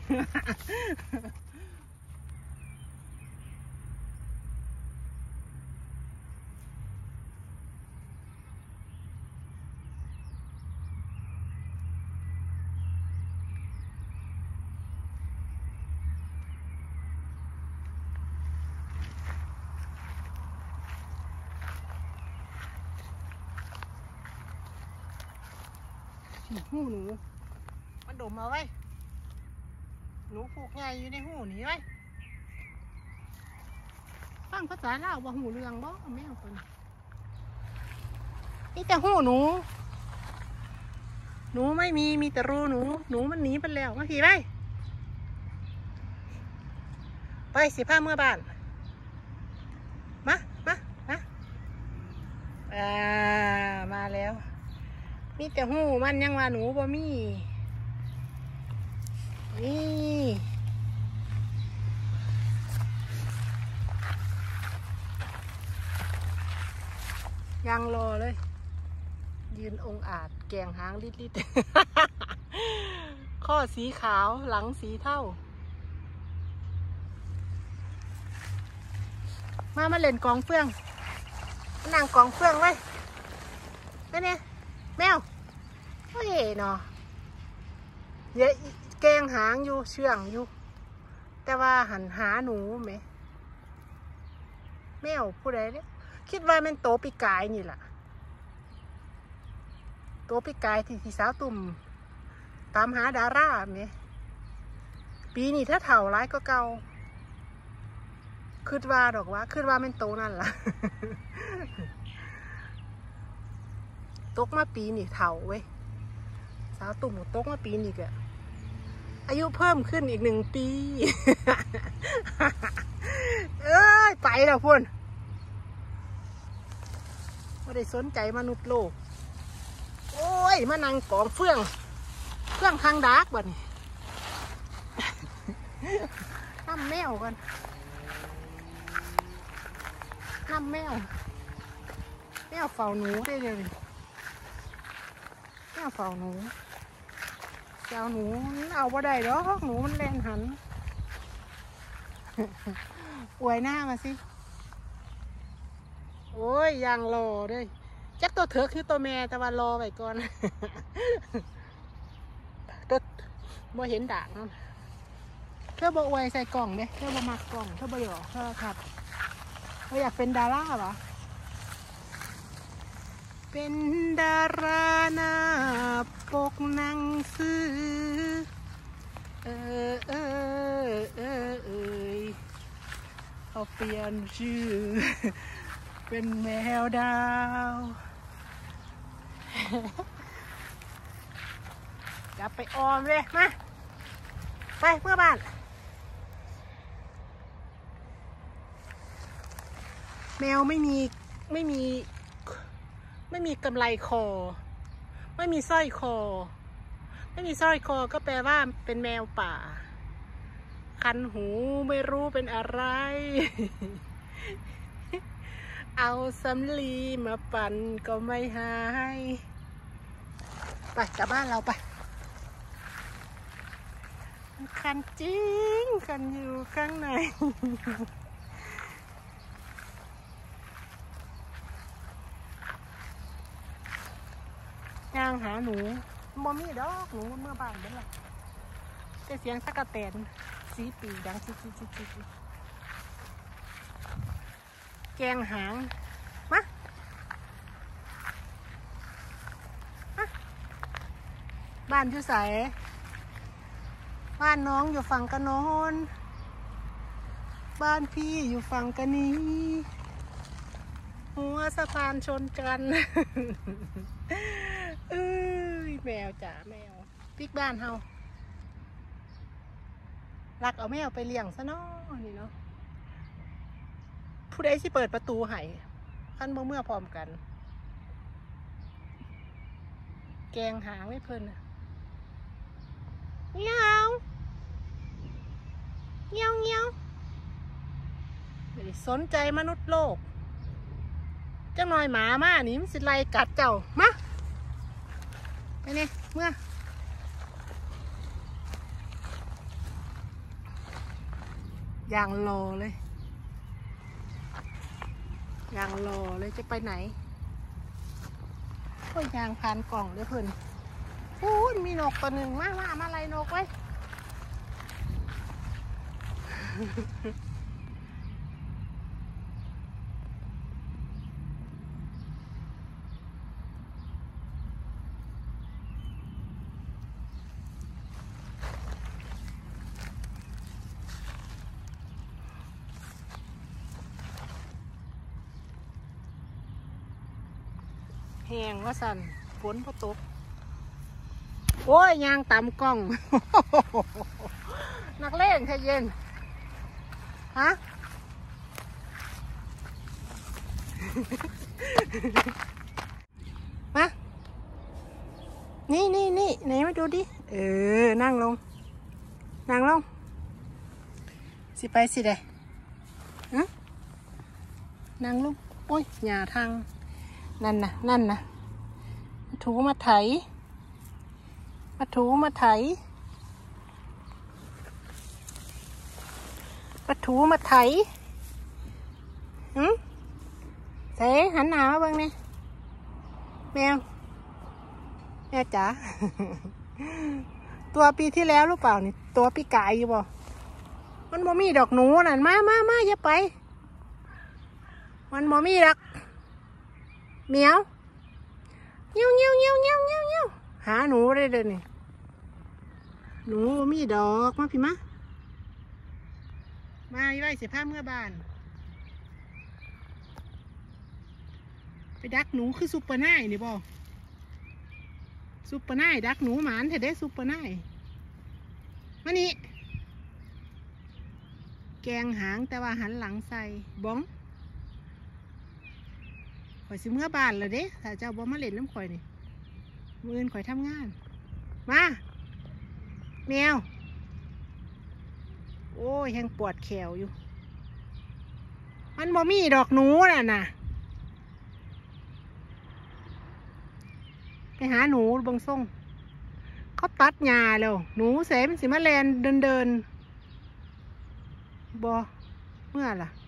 หูหนูมันดมเอาไว้หนูผูกใหญ่อยู่ในหูนี่ไว้ฟังภาษาลาวบ่หูเรื่องบ่แม่คนนี่แต่หูหนูไม่มีแต่รูหนูมันหนีไปแล้วมาขี่ไปสิผ้าเมื่อบ้านมามาแล้วมีแต่หูมันยังว่าหนูบ่มีนี่ยังรอเลยยืนองอาจแกงหางลิดข้อสีขาวหลังสีเทามาเล่นกองเฟืองนั่งกองเฟืองไว้นั่นเนี่ยแมวโอ้ยเนาะเยอะแกงหางอยู่เชื่องอยู่แต่ว่าหันหาหนูไหมแมวผู้ใดเนี่ยคิดว่ามันโตปีกายนี่แหละโตปีกายที่สาวตุ่มตามหาดาราไหมปีนี้ถ้าเถ่าร้ายก็เก่าคิดว่าดอกว่าคิดว่ามันโตนั่นล่ะตกมาปีนี่เถ่าเว้ยสาวตุ่มตกมาปีนี่ก็อายุเพิ่มขึ้นอีก1 ปีเอ้ยไปแล้วพุ่นไม่ได้สนใจมนุษย์โลกโอ้ยมานั่งกองเฟื่องทางดาร์กบ่นี่น้ำแมวกันน้ำแมวเฝ้าหนูได้เลยแมวเฝ้าหนูเจ้าหนูเอาบ่ได้หรอกหนูมันแล่นหันอวยหน้ามาสิโอ้ยยังรอด้วยจักตัวเถอะคือตัวแม่แต่ว่ารอไว้ก่อนตัวบ่เห็นด่างนั่นเธอบ่อวยใส่กล่องเด้เธอบ่มักกล่องเธอบ่หยอกเธอครับเธออยากเป็นดาราเหรอเป็นดาราหน้าปกหนังสือเขาเปลี่ยนชื่อเป็นแมวดาวจะไปออมเลยมาไปเพื่อบ้านแมวไม่มีกำไรคอไม่มีสร้อยคอก็แปลว่าเป็นแมวป่าคันหูไม่รู้เป็นอะไร เอาสำลีมาปั่นก็ไม่หายไปกลับบ้านเราไปคันจริงคันอยู่ข้างในย่างหาหนูบ่มีดอกหนูเมื่อบ้านเด้อแต่เสียงตะกะแตนสีปีกดังจิ๊ดแกงหางมาบ้านอยู่ไสบ้านน้องอยู่ฝั่งกะโนนบ้านพี่อยู่ฝั่งกะนี้หัวสะพานชนกันแมวจ๋าแมวปิกบ้านเฮารักเอาแมวไปเลี้ยงซะเนาะนี่เนาะผู้ใดที่เปิดประตูให้ขั้นเมื่อพร้อมกันแกงหางไม่เพิ่นเงี้ยวไม่ได้สนใจมนุษย์โลกจังหน่อยหมามานี่มันสิไล่กัดเจ้ามาไปเนี่ยเมื่ออย่างรอเลยอย่างรอเลยจะไปไหนโอ้ยยางพานกล่องเด้อเพื่อนโอ้ยมีนกตัวหนึ่งมาอะไรนกไว้แห้งว่าสั่นฝนพอตกโอ้ยยางต่ำกล้อง นักเล่นใจเย็นฮะ มานี่ไหนมาดูดินั่งลงสิไปสิเด้นั่งลงโอ้ยหญ้าทางนั่นนะถูมาไถเสหันหน้ามาเบิ่งนี่แมวจ๋า ตัวปีที่แล้วหรือเปล่านี่ตัวปีกายอยู่บ่มันบ่มีดอกหนูนั่นมาอย่าไปมันบ่มีดอกเหมียวเงี้ยวหาหนูได้เลยนี่หนูบ่มีดอกมาพี่มาไว้เสียผ้าเมื่อบ้านไปดักหนูคือซุปเปอร์ไนท์นี่บ่ซุปเปอร์ไนท์ดักหนูหมานเถอะเด้ซุปเปอร์ไนท์มานี่แกงหางแต่ว่าหันหลังใส่บ้องข่อยสิเมื่อบ้านเลยเด้ถ้าเจ้าบ่มาเล่นน้ำข่อยนี่มื้ออื่นข่อยทำงานมาแมวโอ้ยยังปวดแขวอยู่มันบ่มีดอกหนูน่ะไปหาหนูบางส่งเขาตัดหญ้าแล้วหนูเสมันสิมาแลนเดินบ่เมื่อล่ะ